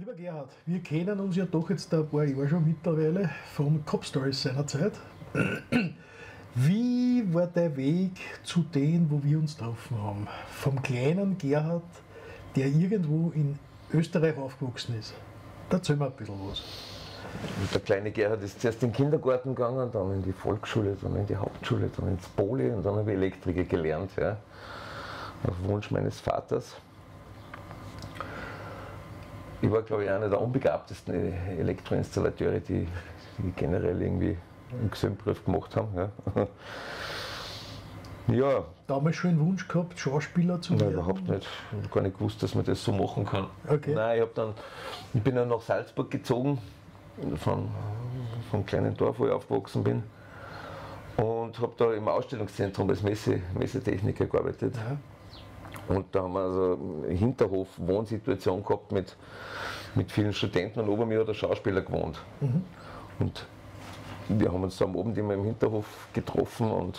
Lieber Gerhard, wir kennen uns ja doch jetzt ein paar Jahre schon mittlerweile von Cop Stories seinerzeit. Wie war der Weg zu denen, wo wir uns getroffen haben? Vom kleinen Gerhard, der irgendwo in Österreich aufgewachsen ist. Da erzähl mir ein bisschen was. Und der kleine Gerhard ist zuerst in den Kindergarten gegangen, dann in die Volksschule, dann in die Hauptschule, dann ins Poli und dann habe ich Elektriker gelernt, ja, auf Wunsch meines Vaters. Ich war, glaube ich, einer der unbegabtesten Elektroinstallateure, die generell irgendwie einen Gesellenberuf gemacht haben. Ja. Ja. Damals schon einen Wunsch gehabt, Schauspieler zu werden? Nein, überhaupt nicht. Ich habe gar nicht gewusst, dass man das so machen kann. Okay. Nein, ich bin dann nach Salzburg gezogen, vom kleinen Dorf, wo ich aufgewachsen bin. Und habe da im Ausstellungszentrum als Messetechniker gearbeitet. Ja. Und da haben wir also eine Hinterhof-Wohnsituation gehabt mit vielen Studenten und ober mir hat der Schauspieler gewohnt. Mhm. Und wir haben uns da am Abend immer im Hinterhof getroffen und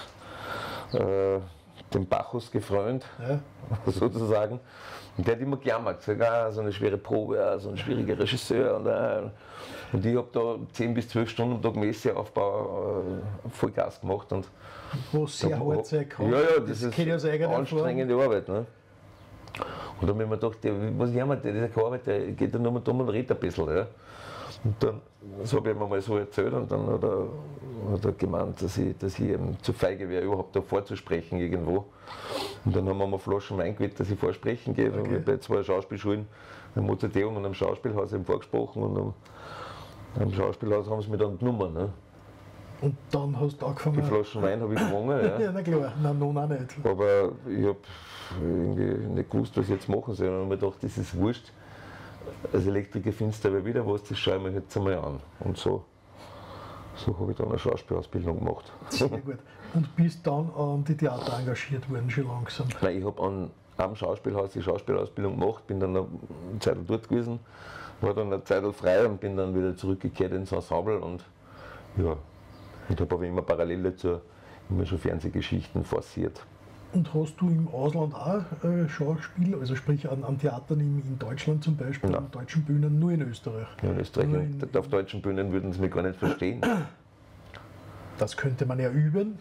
den Bacchus gefreut, ja, sozusagen. Und der hat immer gejammert, gesagt, so eine schwere Probe, so ein schwieriger Regisseur. Und ich habe da 10 bis 12 Stunden am Tag Messeaufbau Vollgas gemacht. Und wo es sehr hart sein kann. Ja, das ist anstrengende Arbeit. Ne? Und dann habe ich mir gedacht, was jammert der, dieser keine Arbeit, der geht ja nur mal dumm und redet ein bisschen. Ja? Und dann, das habe ich ihm mal so erzählt und dann hat er gemeint, dass ich eben zu feige wäre, überhaupt da vorzusprechen irgendwo. Und dann haben wir mal Flaschen Wein gewählt, dass ich vorsprechen gehe. Okay. Bei 2 Schauspielschulen, am Mozarteum und am Schauspielhaus eben vorgesprochen und am Schauspielhaus haben sie mich dann genommen. Ne? Und dann hast du angefangen? Die Flaschen Wein habe ich gewonnen. Ja. Ja, na klar, nein, nun auch nicht. Aber ich habe irgendwie nicht gewusst, was ich jetzt machen soll. Und habe mir gedacht, das ist wurscht. Als Elektriker findest du aber wieder was, das schaue ich mir jetzt einmal an. Und so habe ich dann eine Schauspielausbildung gemacht. Sehr gut. Und bist dann an die Theater engagiert worden, schon langsam? Nein, ich habe am Schauspielhaus die Schauspielausbildung gemacht, bin dann eine Zeit dort gewesen, war dann eine Zeit frei und bin dann wieder zurückgekehrt ins Ensemble und ja, und habe aber immer parallel dazu immer schon Fernsehgeschichten forciert. Und hast du im Ausland auch Schauspiel, also sprich an Theatern in Deutschland zum Beispiel, Nein. an deutschen Bühnen, nur in Österreich? Ja, in Österreich, auf deutschen Bühnen würden sie mich gar nicht verstehen. Das könnte man ja üben.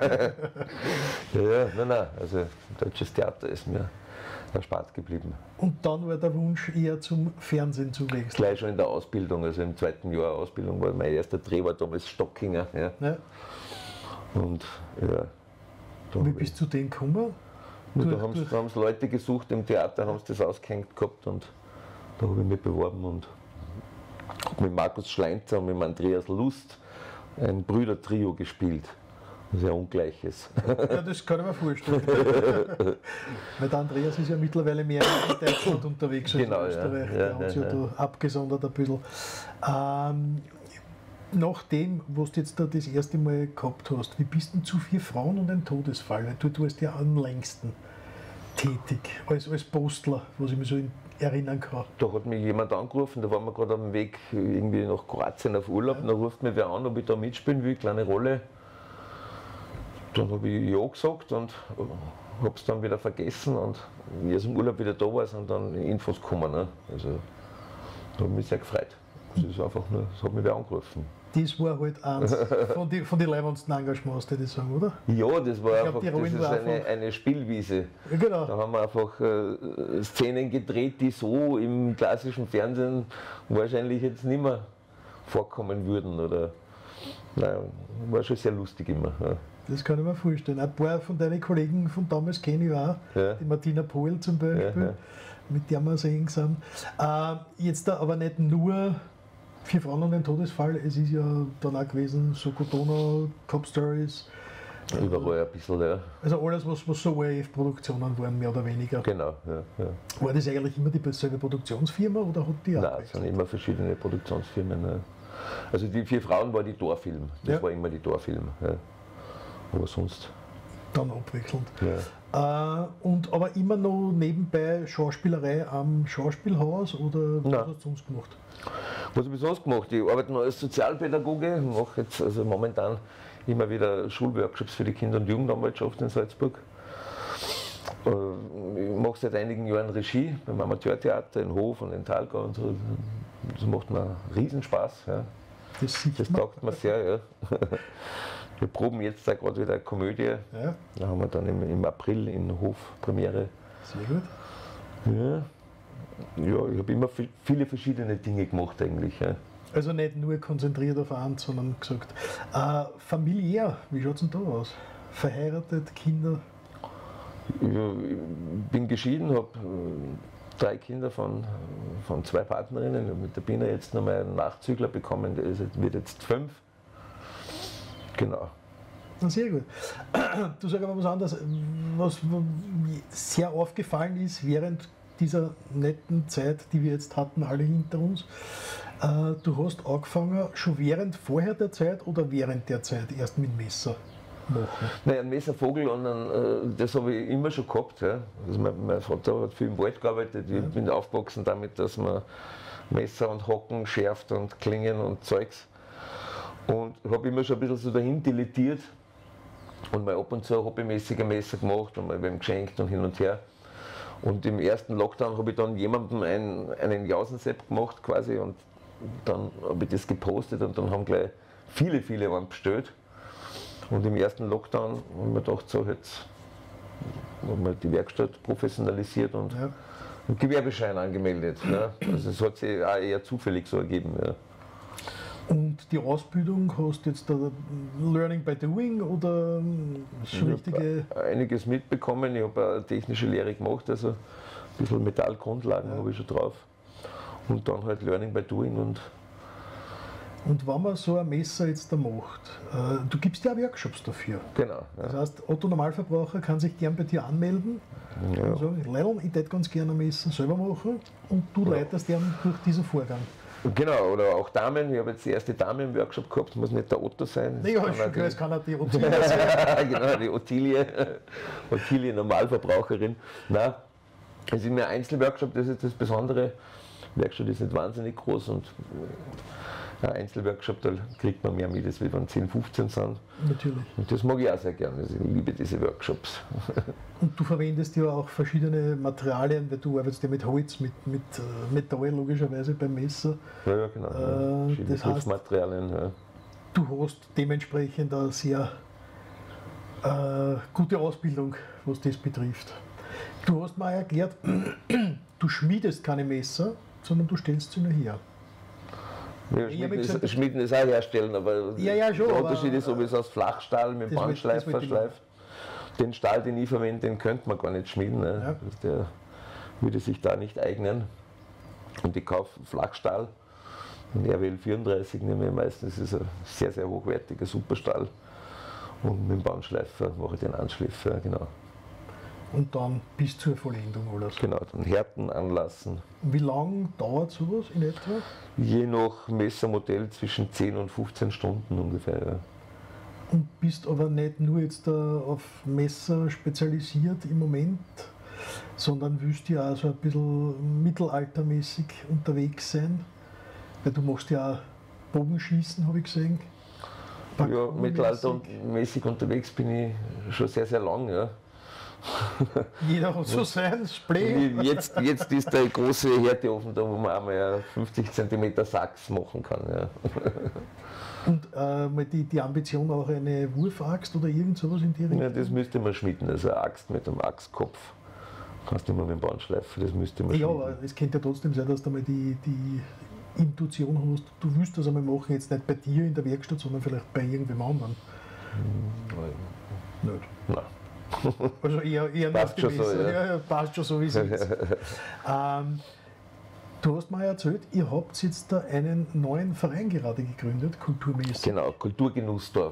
Nein, also deutsches Theater ist mir erspart geblieben. Und dann war der Wunsch eher zum Fernsehen zu wechseln? Gleich schon in der Ausbildung, also im 2. Jahr Ausbildung war mein erster Dreh, war damals Stockinger. Ja. Ja. Und ja. Wie bist du zu denen gekommen? Da haben sie Leute gesucht im Theater, haben sie das ausgehängt gehabt und da habe ich mich beworben und habe mit Markus Schleinzer und mit Andreas Lust ein Brüdertrio gespielt. Ein sehr ungleiches. Ja, das kann ich mir vorstellen. Weil der Andreas ist ja mittlerweile mehr in Deutschland unterwegs als in Österreich. Der hat sich ja da abgesondert ein bisschen. Nachdem, was du jetzt da das erste Mal gehabt hast, wie bist du zu 4 Frauen und ein Todesfall? Weil du warst ja am längsten tätig, als Postler, was ich mich so erinnern kann. Da hat mich jemand angerufen, da waren wir gerade auf dem Weg irgendwie nach Kroatien auf Urlaub, ja. Dann ruft mich wer an, ob ich da mitspielen will, kleine Rolle. Dann habe ich ja gesagt und habe es dann wieder vergessen und wie ich im Urlaub wieder da war, sind dann Infos gekommen. Ne? Also da habe ich mich sehr gefreut. Das ist einfach nur, das hat mich wer angerufen. Das war halt eins von den leibendsten Engagements, würde ich sagen, oder? Ja, das war einfach, das ist eine Spielwiese. Ja, genau. Da haben wir einfach Szenen gedreht, die so im klassischen Fernsehen wahrscheinlich jetzt nicht mehr vorkommen würden. Oder, nein, war schon sehr lustig immer. Ja. Das kann ich mir vorstellen. Ein paar von deinen Kollegen von damals kenne ich auch, ja. Die Martina Pohl zum Beispiel, ja. Mit der wir sehr eng sind. Jetzt aber nicht nur 4 Frauen und ein Todesfall, es ist ja dann auch gewesen, Sokotono, Cop Stories. Überall ein bisschen, ja. Also alles, was so ORF-Produktionen waren, mehr oder weniger. Genau, ja. War das eigentlich immer dieselbe Produktionsfirma oder hat die auch? Nein, es sind immer verschiedene Produktionsfirmen. Ja. Also die 4 Frauen war die Torfilm, das war immer die Torfilm. Ja. Aber sonst. Dann abwechselnd. Ja. Aber immer noch nebenbei Schauspielerei am Schauspielhaus oder was hast du sonst gemacht? Was habe ich sonst gemacht? Ich arbeite noch als Sozialpädagoge, mache jetzt also momentan immer wieder Schulworkshops für die Kinder- und Jugendanwaltschaft in Salzburg. Ich mache seit einigen Jahren Regie beim Amateurtheater in Hof und in Thalgau und so. Das macht mir Riesenspaß. Ja. Das taugt mir sehr. Ja. Wir proben jetzt da gerade wieder eine Komödie. Ja. Da haben wir dann im April in Hof Premiere. Sehr gut. Ja, ich habe immer viele verschiedene Dinge gemacht eigentlich. Ja. Also nicht nur konzentriert auf eins, sondern gesagt. Familiär, wie schaut es denn da aus? Verheiratet, Kinder? Ich bin geschieden, habe 3 Kinder von 2 Partnerinnen. Ich habe mit der Bina jetzt noch mal einen Nachzügler bekommen, der wird jetzt 5. Genau. Sehr gut. Du sagst aber was anderes, was sehr aufgefallen ist während dieser netten Zeit, die wir jetzt hatten, alle hinter uns. Du hast angefangen, schon vorher der Zeit oder während der Zeit erst mit Messer machen? Nein, ein Messervogel, und das habe ich immer schon gehabt. Ja. Also mein Vater hat viel im Wald gearbeitet. Ich bin aufgewachsen damit, dass man Messer und Hacken schärft und Klingen und Zeugs. Und habe immer schon ein bisschen so dahin dilettiert und mal ab und zu hobbymäßig ein Messer gemacht und mal wem geschenkt und hin und her. Und im ersten Lockdown habe ich dann jemandem einen Jausensepp gemacht quasi, und dann habe ich das gepostet und dann haben gleich viele einen bestellt. Und im ersten Lockdown haben wir gedacht, so jetzt haben wir die Werkstatt professionalisiert und einen Gewerbeschein angemeldet. Ja. Also es hat sich auch eher zufällig so ergeben. Ja. Und die Ausbildung, hast du jetzt da Learning by Doing oder schon richtige? Einiges mitbekommen, ich habe eine technische Lehre gemacht, also ein bisschen Metallgrundlagen habe ich schon drauf. Und dann halt Learning by Doing. Und wenn man so ein Messer jetzt da macht, du gibst ja auch Workshops dafür. Genau. Ja. Das heißt, Otto Normalverbraucher kann sich gern bei dir anmelden und sagen, Leil, ich hätte ganz gerne ein Messer selber machen, und du leitest ihn durch diesen Vorgang. Genau, oder auch Damen. Ich habe jetzt die erste Dame im Workshop gehabt, muss nicht der Otto sein. Ja, es kann auch die Ottilie sein. Genau, die Ottilie Normalverbraucherin. Nein, es ist ein Einzelworkshop, das ist das Besondere. Die Werkstatt ist nicht wahnsinnig groß, und ein Einzelworkshop, da kriegt man mehr mit, als wenn 10, 15 sind. Natürlich. Und das mag ich auch sehr gerne, also ich liebe diese Workshops. Und du verwendest ja auch verschiedene Materialien, weil du arbeitest ja mit Holz, mit Metall logischerweise beim Messer. Ja, genau. Das heißt, Materialien. Ja. Du hast dementsprechend eine sehr gute Ausbildung, was das betrifft. Du hast mir erklärt, du schmiedest keine Messer, sondern du stellst sie nur her. Ja, Schmieden ist auch herstellen, aber schon, der Unterschied ist, ob es aus Flachstahl mit Bandschleif verschleift. Den Stahl, den ich verwende, den könnte man gar nicht schmieden. Ne? Ja. Der würde sich da nicht eignen. Und ich kaufe Flachstahl, den RWL 34 nehme ich meistens, das ist ein sehr, sehr hochwertiger Superstahl. Und mit dem Bandschleifer mache ich den Anschliff, ja, genau. Und dann bis zur Vollendung alles? Genau, dann härten, anlassen. Wie lange dauert sowas in etwa? Je nach Messermodell zwischen 10 und 15 Stunden ungefähr. Ja. Und bist aber nicht nur jetzt auf Messer spezialisiert im Moment, sondern willst ja auch so ein bisschen mittelaltermäßig unterwegs sein, weil du machst ja auch Bogenschießen, habe ich gesehen. Ja, mittelaltermäßig unterwegs bin ich schon sehr, sehr lang. Ja. Jeder hat so sein Spray. Jetzt ist der große Härteofen da, wo man einmal 50 cm Sachs machen kann. Ja. Und die Ambition auch eine Wurfaxt oder irgend sowas in die Richtung? Ja, das müsste man schmieden, also eine Axt mit einem Axtkopf. Kannst du immer mit dem Bandschleifer, das müsste man schmieden. Ja, aber es könnte ja trotzdem sein, dass du mal die Intuition hast, du willst das einmal machen, jetzt nicht bei dir in der Werkstatt, sondern vielleicht bei irgendwem anderen. Nicht. Nein. Also eher passt schon so, ja, passt schon so, wie es ist. Du hast mir erzählt, ihr habt jetzt da einen neuen Verein gerade gegründet, kulturmäßig. Genau, Kulturgenussdorf.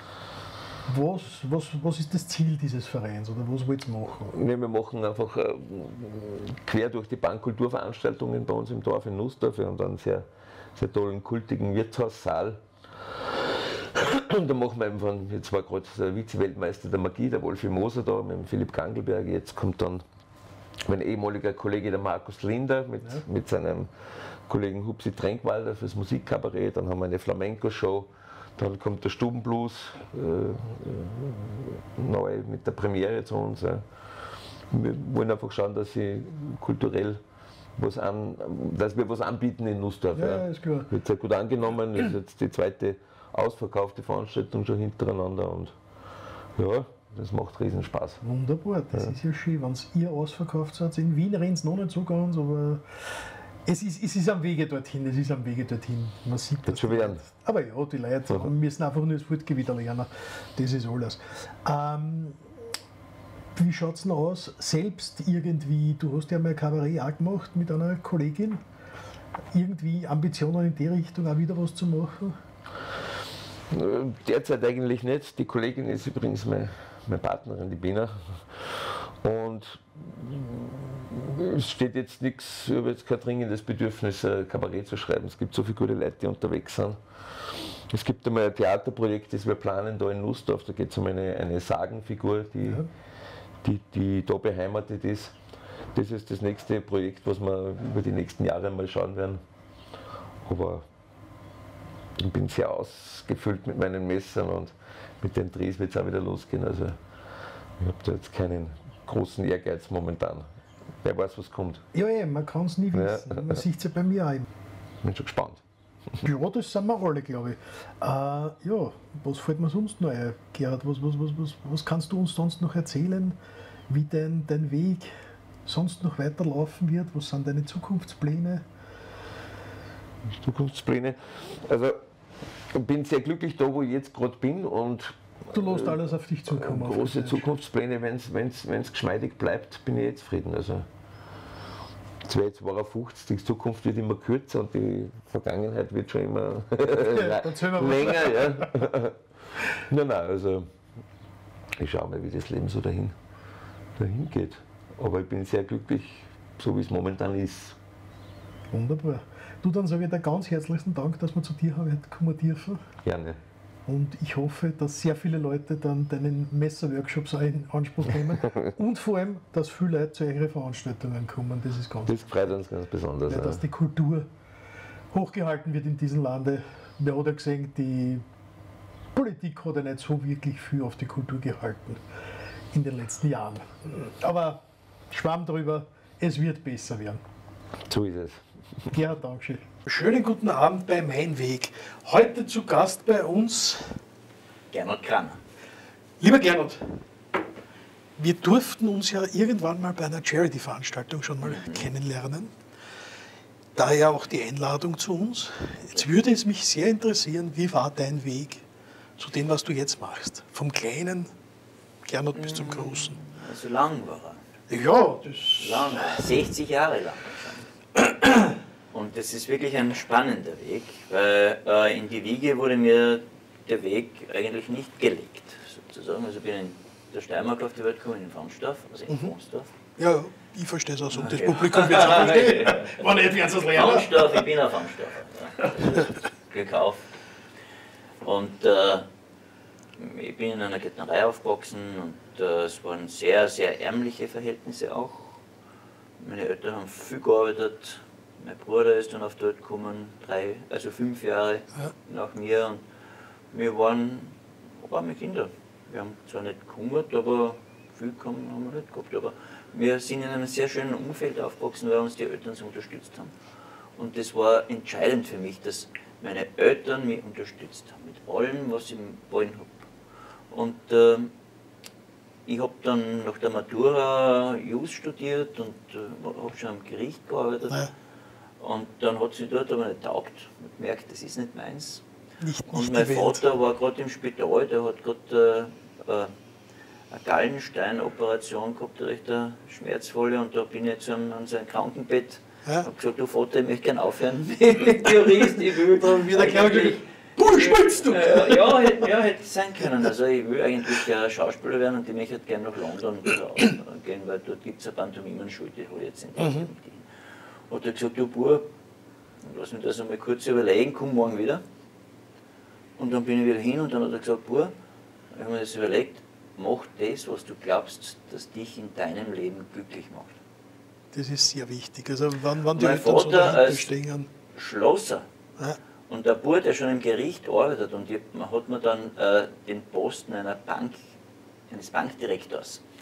Was ist das Ziel dieses Vereins oder was wollt ihr machen? Ja, wir machen einfach quer durch die Bank Kulturveranstaltungen bei uns im Dorf in Nussdorf. Wir haben da einen sehr, sehr tollen, kultigen Wirtshaussaal. Und da machen wir einfach, jetzt war gerade der Vize-Weltmeister der Magie, der Wolfi Moser da, mit dem Philipp Gangelberg. Jetzt kommt dann mein ehemaliger Kollege, der Markus Linder, mit seinem Kollegen Hupsi Tränkwalder fürs Musikkabarett. Dann haben wir eine Flamenco-Show. Dann kommt der Stubenblues neu mit der Premiere zu uns. Ja. wir wollen einfach schauen, dass sie kulturell dass wir was anbieten in Nussdorf. Ja, ist klar. Wird sehr gut angenommen, ist jetzt die zweite ausverkaufte Veranstaltung schon hintereinander und ja, das macht riesen Spaß. Wunderbar, das ist ja schön, wenn es ihr ausverkauft seid. In Wien rennt es noch nicht so ganz, aber es ist am Wege dorthin, Man sieht das. Schon werden. Aber ja, die Leute müssen einfach nur das Wort wieder lernen. Das ist alles. Wie schaut es denn aus? Selbst irgendwie, du hast ja mal ein Kabarett auch gemacht mit einer Kollegin. Irgendwie Ambitionen in die Richtung, auch wieder was zu machen? Derzeit eigentlich nicht. Die Kollegin ist übrigens meine Partnerin, die Bina. Und es steht jetzt nichts, ich habe jetzt kein dringendes Bedürfnis, ein Kabarett zu schreiben. Es gibt so viele gute Leute, die unterwegs sind. Es gibt einmal ein Theaterprojekt, das wir planen da in Nussdorf. Da geht es um eine Sagenfigur, die da beheimatet ist. Das ist das nächste Projekt, was wir über die nächsten Jahre mal schauen werden. Aber ich bin sehr ausgefüllt mit meinen Messern und mit den Drehs wird es auch wieder losgehen. Also ich habe da jetzt keinen großen Ehrgeiz momentan. Wer weiß, was kommt. Ja, man kann es nie wissen. Man sieht es ja bei mir auch. Ich bin schon gespannt. Ja, das sind wir alle, glaube ich. Ja, was fällt mir sonst noch ein, Gerhard? Was kannst du uns sonst noch erzählen, wie dein Weg sonst noch weiterlaufen wird? Was sind deine Zukunftspläne? Also, ich bin sehr glücklich da, wo ich jetzt gerade bin und du lässt alles auf dich zukommen. Große Zukunftspläne, wenn es geschmeidig bleibt, bin ich jetzt zufrieden. Also, jetzt war er 50, die Zukunft wird immer kürzer und die Vergangenheit wird schon immer länger. Ja. Nein, also ich schaue mal, wie das Leben so dahin geht. Aber ich bin sehr glücklich, so wie es momentan ist. Wunderbar. Du, dann sage ich dir ganz herzlichen Dank, dass wir zu dir kommen dürfen. Gerne. Und ich hoffe, dass sehr viele Leute dann deinen Messerworkshops auch in Anspruch nehmen. Und vor allem, dass viele Leute zu euren Veranstaltungen kommen. Das ist Das freut uns ganz besonders. Ja, dass die Kultur hochgehalten wird in diesem Lande. Wir haben ja gesehen, die Politik hat ja nicht so wirklich viel auf die Kultur gehalten in den letzten Jahren. Aber Schwamm drüber, es wird besser werden. So ist es. Gerhard, Dankeschön. Schönen guten Abend bei Mein Weg. Heute zu Gast bei uns Gernot Kranner. Lieber Gernot, wir durften uns ja irgendwann mal bei einer Charity-Veranstaltung schon mal kennenlernen. Daher auch die Einladung zu uns. Jetzt würde es mich sehr interessieren, wie war dein Weg zu dem, was du jetzt machst? Vom kleinen Gernot bis zum großen. Also lang war er. Ja, das... Lang, 60 Jahre lang. Und das ist wirklich ein spannender Weg, weil in die Wiege wurde mir der Weg eigentlich nicht gelegt, sozusagen. Also ich bin in der Steiermark auf die Welt gekommen, in Vansdorf, also in Vansdorf. Ja, ich verstehe es auch so. Und das Publikum wird es auch verstehen. Wenn nicht, werden sie es lernen. Vansdorf, ich bin ein Vansdorfer. Ja. Gekauft. Und ich bin in einer Gärtnerei aufgewachsen und es waren sehr, sehr ärmliche Verhältnisse auch. Meine Eltern haben viel gearbeitet. Mein Bruder ist dann auf die Welt gekommen, 5 Jahre nach mir. Und wir waren arme Kinder. Wir haben zwar nicht gehungert, aber viel haben wir nicht gehabt. Aber wir sind in einem sehr schönen Umfeld aufgewachsen, weil uns die Eltern so unterstützt haben. Und das war entscheidend für mich, dass meine Eltern mich unterstützt haben, mit allem, was ich wollen habe. Und ich habe dann nach der Matura Jus studiert und habe schon am Gericht gearbeitet. Ja. Und dann hat sie dort aber nicht taugt. Ich habe gemerkt, das ist nicht meins. Nicht und mein Vater war gerade im Spital, der hat gerade eine Gallensteinoperation gehabt, eine recht schmerzvolle. Und da bin ich jetzt an sein Krankenbett. Ja. Habe gesagt, du Vater, ich möchte gerne aufhören mit Jurist, ich will dann wieder eigentlich... Spinnst du? Ja, hätte sein können. Also ich will eigentlich Schauspieler werden und ich möchte gerne nach London gehen, weil dort gibt es eine Pantomimenschule, die habe ich jetzt entdeckt. Hat er gesagt, du Bub, lass mich das einmal kurz überlegen, komm morgen wieder. Und dann bin ich wieder hin und dann hat er gesagt, Bub, ich habe mir das überlegt, mach das, was du glaubst, dass dich in deinem Leben glücklich macht. Das ist sehr wichtig. Also wenn die mein Eltern Vater so als stehen. Schlosser und der Bub, der schon im Gericht arbeitet und hat mir dann den Posten eines Bankdirektors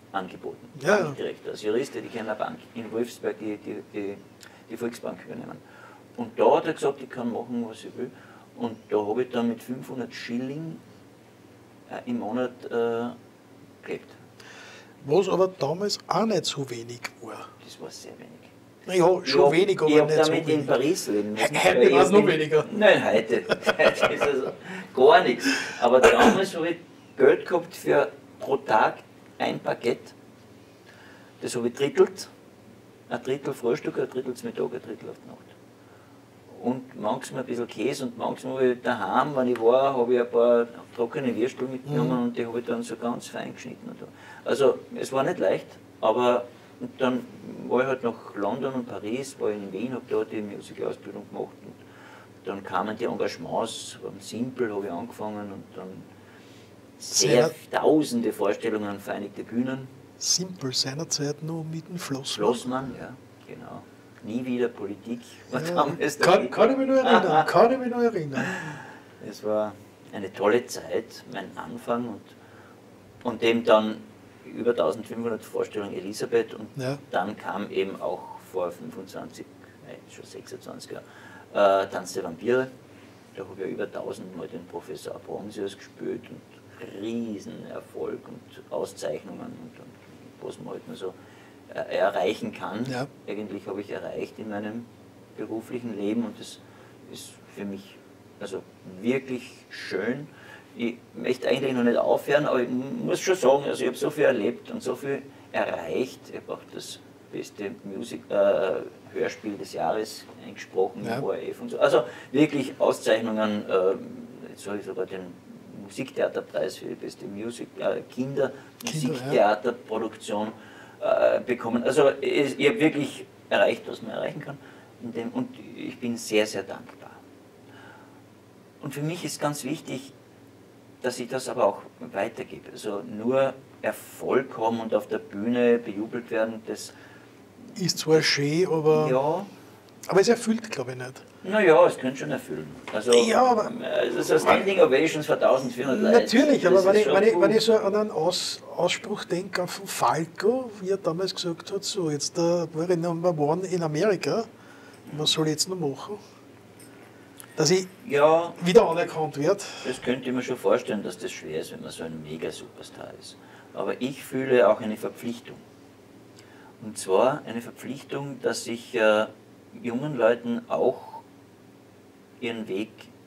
angeboten. Ja. Bankdirektor. Als Jurist hätte ich gerne eine Bank in Wolfsberg die Volksbank übernehmen. Und da hat er gesagt, ich kann machen, was ich will. Und da habe ich dann mit 500 Schilling im Monat gelebt. Was aber damals auch nicht so wenig war. Das war sehr wenig. Naja, schon wenig, aber ich nicht so damit wenig. in Paris leben müssen. Heute war es noch weniger. Nein, heute ist also gar nichts. Aber damals habe ich Geld gehabt für pro Tag ein Baguette. Das habe ich drittelt. Ein Drittel Frühstück, ein Drittel zum Mittag, ein Drittel auf die Nacht. Und manchmal ein bisschen Käse und manchmal habe ich daheim, wenn ich war, habe ich ein paar trockene Würstel mitgenommen und die habe ich dann so ganz fein geschnitten. Also es war nicht leicht, aber dann war ich halt nach London und Paris, war ich in Wien, habe da die Musikausbildung gemacht und dann kamen die Engagements, am Simple habe ich angefangen und dann sehr tausende Vorstellungen an Vereinigte Bühnen. Simple seinerzeit noch mit dem Flossmann. Flossmann, ja, genau. Nie wieder Politik. Ja, kann ich mich noch erinnern, Es war eine tolle Zeit, mein Anfang und dem dann über 1500 Vorstellungen Elisabeth und dann kam eben auch vor 25, schon 26 Jahren, Tanz der Vampire. Da habe ich über 1000 Mal den Professor Abronsius gespielt und Riesenerfolg und Auszeichnungen und was man halt nur so erreichen kann. Ja. Eigentlich habe ich erreicht in meinem beruflichen Leben und das ist für mich also wirklich schön. Ich möchte eigentlich noch nicht aufhören, aber ich muss schon sagen, also ich habe so viel erlebt und so viel erreicht. Ich habe auch das beste Hörspiel des Jahres eingesprochen, im ORF und so. Also wirklich Auszeichnungen, jetzt habe ich sogar den Musiktheaterpreis für die beste Musiktheaterproduktion bekommen. Also ich habe wirklich erreicht, was man erreichen kann. Und ich bin sehr, sehr dankbar. Und für mich ist ganz wichtig, dass ich das aber auch weitergebe. Also nur Erfolg haben und auf der Bühne bejubelt werden, das ist zwar schön, aber, ja, aber es erfüllt, glaube ich, nicht. Naja, es könnte schon erfüllen. Also, ja, aber also Standing Ovations für 1400 Leute. Natürlich, aber wenn ich so an einen Ausspruch denke von Falco, wie er damals gesagt hat, so jetzt war ich Number One in Amerika, was soll ich jetzt noch machen? Dass ich wieder anerkannt werde. Das könnte ich mir schon vorstellen, dass das schwer ist, wenn man so ein Mega-Superstar ist. Aber ich fühle auch eine Verpflichtung. Und zwar eine Verpflichtung, dass ich jungen Leuten auch ihren Weg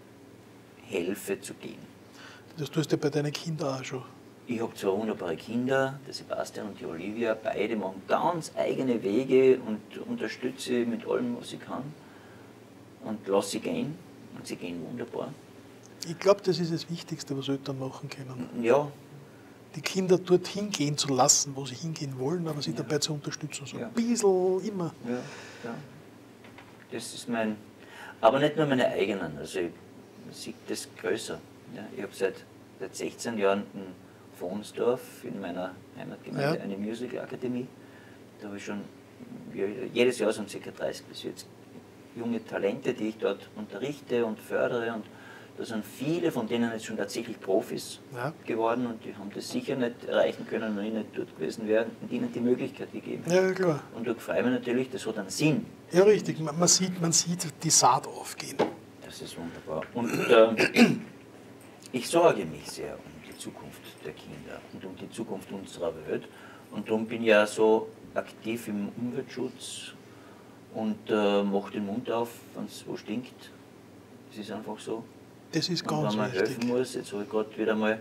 helfe zu gehen. Das tust du bei deinen Kindern auch schon. Ich habe zwei wunderbare Kinder, der Sebastian und die Olivia, beide machen ganz eigene Wege und unterstütze sie mit allem, was ich kann. Und lasse sie gehen. Und sie gehen wunderbar. Ich glaube, das ist das Wichtigste, was Eltern machen können. Ja. Die Kinder dorthin gehen zu lassen, wo sie hingehen wollen, aber sie dabei zu unterstützen. So ein bisschen immer. Ja, ja. Das ist mein... Aber nicht nur meine eigenen. Also ich sehe das größer. Ja, ich habe seit 16 Jahren in Vonsdorf in meiner Heimatgemeinde eine Musical-Akademie. Da habe ich schon jedes Jahr sind ca. 30 bis 40 junge Talente, die ich dort unterrichte und fördere. Und da sind viele von denen jetzt schon tatsächlich Profis geworden und die haben das sicher nicht erreichen können, wenn ich nicht dort gewesen wäre und ihnen die Möglichkeit gegeben. Ja, klar. Und da freue ich mich natürlich, das hat einen Sinn. Ja, richtig. Man sieht die Saat aufgehen. Das ist wunderbar. Und ich sorge mich sehr um die Zukunft der Kinder und um die Zukunft unserer Welt. Und darum bin ich ja so aktiv im Umweltschutz und mache den Mund auf, wenn es wo stinkt. Das ist einfach so. Das ist ganz wichtig. Wenn man wichtig. helfen muss, jetzt habe ich gerade wieder mal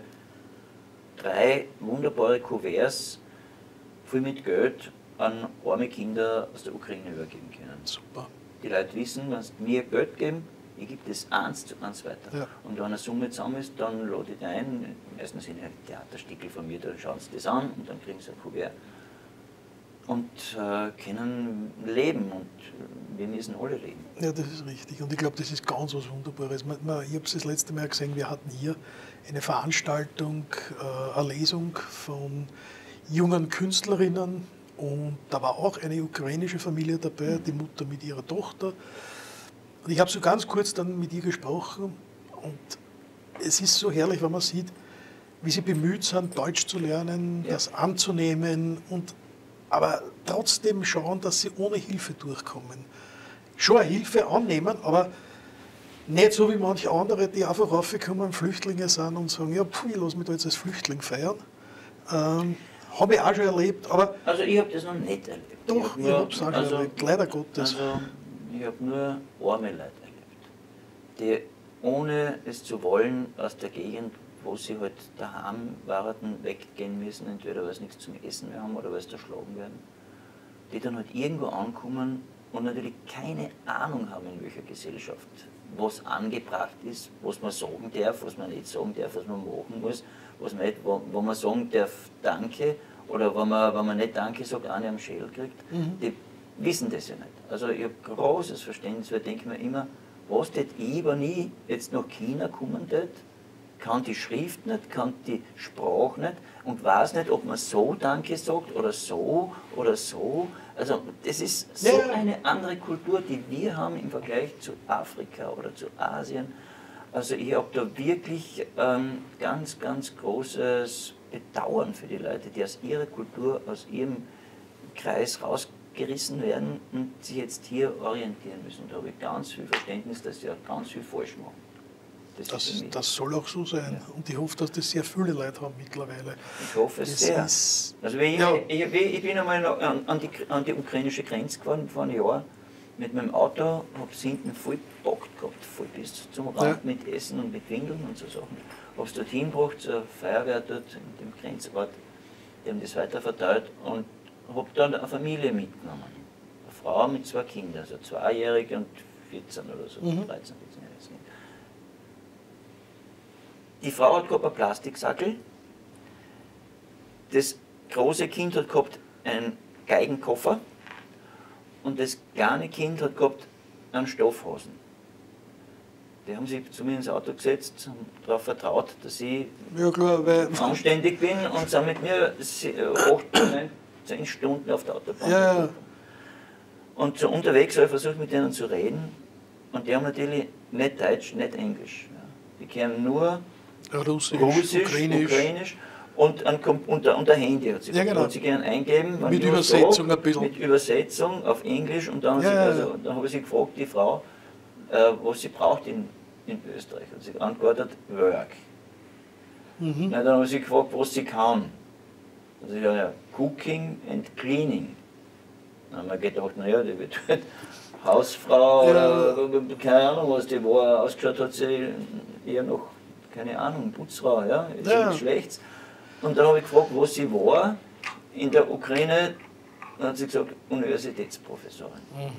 3 wunderbare Kuverts voll mit Geld an arme Kinder aus der Ukraine übergeben können. Super. Die Leute wissen, wenn sie mir Geld geben, ich gebe das 1:1 weiter. Ja. Und wenn eine Summe zusammen ist, dann lade ich die ein. Meistens sind halt Theaterstücke von mir, dann schauen sie das an und dann kriegen sie ein Kuvert. Und können leben und wir müssen alle leben. Ja, das ist richtig. Und ich glaube, das ist ganz was Wunderbares. Ich habe es das letzte Mal gesehen, wir hatten hier eine Veranstaltung, eine Lesung von jungen Künstlerinnen und da war auch eine ukrainische Familie dabei, die Mutter mit ihrer Tochter. Und ich habe so ganz kurz dann mit ihr gesprochen und es ist so herrlich, wenn man sieht, wie sie bemüht sind, Deutsch zu lernen, das anzunehmen, aber trotzdem schauen, dass sie ohne Hilfe durchkommen. Schon eine Hilfe annehmen, aber nicht so wie manche andere, die einfach raufgekommen, Flüchtlinge sind und sagen, ja, ich lasse mich da jetzt als Flüchtling feiern. Habe ich auch schon erlebt, aber... Also ich habe das noch nicht erlebt. Doch, ich habe es auch schon erlebt, leider Gottes. Also ich habe nur arme Leute erlebt, die ohne es zu wollen aus der Gegend, wo sie halt daheim waren, weggehen müssen, entweder weil sie nichts zum Essen mehr haben oder weil sie erschlagen werden, die dann halt irgendwo ankommen und natürlich keine Ahnung haben, in welcher Gesellschaft was angebracht ist, was man sagen darf, was man nicht sagen darf, was man machen muss, was man nicht, wo man sagen darf, danke, oder wenn man nicht danke sagt, eine am Schädel kriegt, die wissen das ja nicht. Also ich habe großes Verständnis, weil ich denke mir immer, was tät ich, wenn ich jetzt nach China kommen tät, kann die Schrift nicht, kann die Sprache nicht und weiß nicht, ob man so Danke sagt oder so oder so. Also das ist so eine andere Kultur, die wir haben im Vergleich zu Afrika oder zu Asien. Also ich habe da wirklich ganz, ganz großes Bedauern für die Leute, die aus ihrer Kultur, aus ihrem Kreis rausgerissen werden und sich jetzt hier orientieren müssen. Da habe ich ganz viel Verständnis, dass sie auch ganz viel falsch machen. Das soll auch so sein. Ja. Und ich hoffe, dass das sehr viele Leute haben mittlerweile. Ich hoffe es sehr. Also ich bin einmal an die ukrainische Grenze gefahren vor einem Jahr mit meinem Auto, habe es hinten voll gepackt gehabt, voll bis zum Rand mit Essen und mit Windeln und so Sachen. Habe es dorthin gebracht zur Feuerwehr dort in dem Grenzort, die haben das weiter verteilt und habe dann eine Familie mitgenommen. Eine Frau mit 2 Kindern, also 2-Jährige und 14 oder so, 13, 14-jähriges Kind. Die Frau hat gehabt einen Plastiksackel, das große Kind hat gehabt einen Geigenkoffer und das kleine Kind hat gehabt einen Stoffhosen. Die haben sich zu mir ins Auto gesetzt und darauf vertraut, dass ich anständig bin und sind mit mir 8, 9, 10 Stunden auf der Autobahn. Ja. Und so unterwegs habe ich versucht, mit denen zu reden und die haben natürlich nicht Deutsch, nicht Englisch. Die kennen nur Russisch, Ukrainisch und ein Handy hat sie, hat sie gerne eingeben. Mit Übersetzung ein bisschen. Mit Übersetzung auf Englisch und dann, dann habe ich sie gefragt, die Frau, was sie braucht in Österreich. Und sie antwortet, Work. Dann habe ich sie gefragt, was sie kann. Also ja, Cooking and Cleaning. Dann haben wir gedacht, naja, die wird halt Hausfrau oder keine Ahnung was die war. Ausgeschaut hat sie eher noch, keine Ahnung, Putzfrau, ja, ist ja nichts Schlechtes. Und dann habe ich gefragt, was sie war in der Ukraine. Dann hat sie gesagt, Universitätsprofessorin.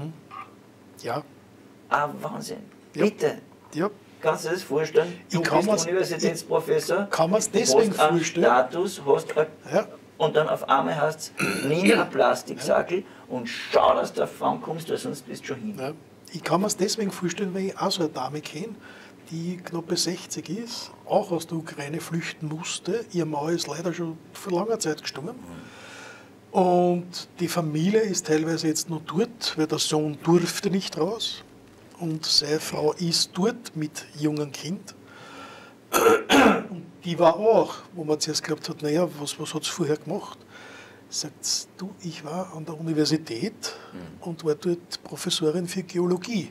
Ja. Ah, Wahnsinn. Bitte. Ja. Kannst du dir das vorstellen? Du bist Universitätsprofessor, kann man es deswegen vorstellen? Status, hast und dann auf einmal heißt es, nimm einen Plastiksackel und schau, dass du davon kommst, weil sonst bist du schon hin. Ja. Ich kann mir es deswegen vorstellen, weil ich auch so eine Dame kenne, die knapp 60 ist, auch aus der Ukraine flüchten musste. Ihr Mann ist leider schon vor langer Zeit gestorben. Und die Familie ist teilweise jetzt noch dort, weil der Sohn durfte nicht raus. Und seine Frau ist dort mit jungem Kind. Und die war auch, wo man zuerst geglaubt hat, naja, was hat sie vorher gemacht? Sagt, du, ich war an der Universität und war dort Professorin für Geologie.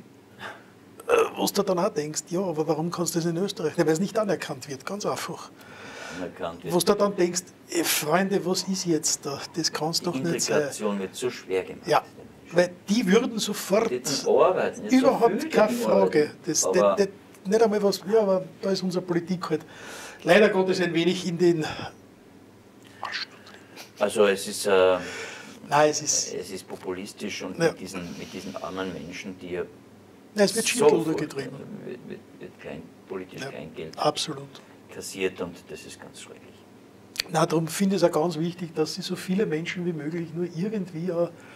Was du dann auch denkst, ja, aber warum kannst du das in Österreich? Weil es nicht anerkannt wird, ganz einfach. Was du dann denkst, Freunde, was ist jetzt da? Das kannst doch nicht sein. Die Integration wird so schwer gemacht. Ja, weil die würden sofort, arbeiten, überhaupt keine Frage. Das nicht einmal was, ja, aber da ist unsere Politik halt leider Gottes ein wenig in den Arsch. Also es ist, nein, es ist populistisch und mit diesen armen Menschen, die ja es wird Schindluder getrieben. Wird politisch kein Geld kassiert und das ist ganz schrecklich. Na, darum finde ich es auch ganz wichtig, dass sich so viele Menschen wie möglich nur irgendwie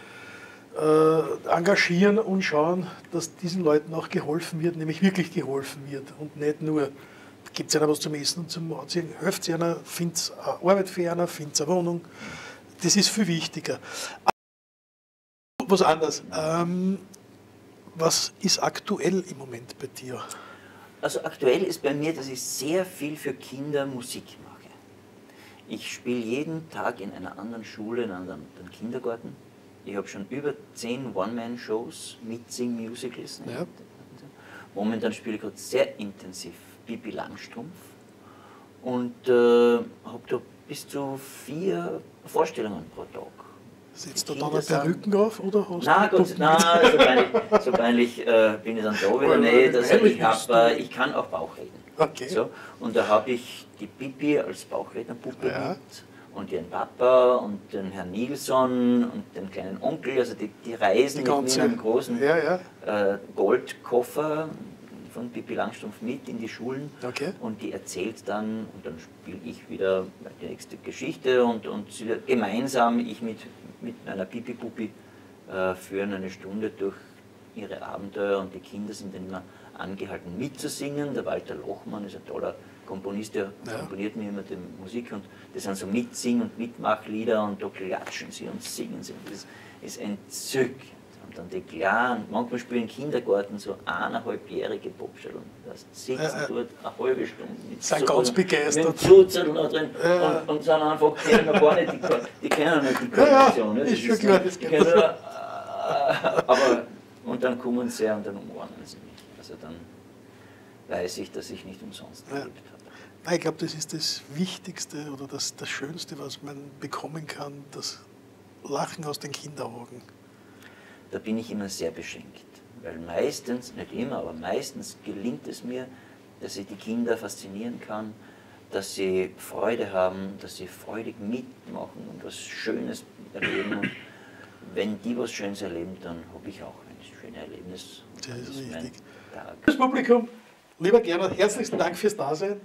engagieren und schauen, dass diesen Leuten auch geholfen wird, nämlich wirklich geholfen wird und nicht nur, gibt es einer was zum Essen und zum Anziehen, hilft es einer, findet es Arbeit für einer, findet es eine Wohnung. Das ist viel wichtiger. Was anderes. Was ist aktuell im Moment bei dir? Also aktuell ist bei mir, dass ich sehr viel für Kinder Musik mache. Ich spiele jeden Tag in einer anderen Schule, in einem anderen Kindergarten. Ich habe schon über 10 One-Man-Shows mit Sing-Musicals. Ja. Momentan spiele ich gerade sehr intensiv Pippi Langstrumpf und habe da bis zu 4 Vorstellungen pro Tag. Setzt du da eine Perücken auf oder hast nein, du nein, so peinlich bin ich dann da wieder nicht. Also ich kann auch Bauchreden. Okay. So, und da habe ich die Pippi als Bauchrednerpuppe mit und ihren Papa und den Herrn Nilsson und den kleinen Onkel. Also die reisen mit mir in einem großen Goldkoffer von Pippi Langstrumpf mit in die Schulen und die erzählt dann und dann spiele ich wieder die nächste Geschichte und gemeinsam ich mit meiner Pipi-Puppi führen eine Stunde durch ihre Abenteuer und die Kinder sind dann immer angehalten mitzusingen. Der Walter Lochmann ist ein toller Komponist, der komponiert mir immer die Musik und das sind so Mitsing- und Mitmachlieder und da klatschen sie und singen sie und das ist entzückend. Und dann die Kleinen, manchmal spielen im Kindergarten so 1,5-jährige Popscheln, sitzen dort eine halbe Stunde mit sind ganz begeistert. Mit Zuzettel noch drin und sind einfach, kennen noch gar nicht die kennen nicht die Kombination. Ist schon klar, das geht nicht. Aber und dann kommen sie und dann umarmen sie mich. Also dann weiß ich, dass ich nicht umsonst gelebt habe. Nein, ich glaube, das ist das Wichtigste oder das Schönste, was man bekommen kann, das Lachen aus den Kinderaugen. Da bin ich immer sehr beschenkt, weil meistens, nicht immer, aber meistens gelingt es mir, dass ich die Kinder faszinieren kann, dass sie Freude haben, dass sie freudig mitmachen und was Schönes erleben. Und wenn die was Schönes erleben, dann habe ich auch ein schönes Erlebnis. Das ist richtig. Tag. Das Publikum, lieber Gernot, herzlichen Dank fürs Dasein.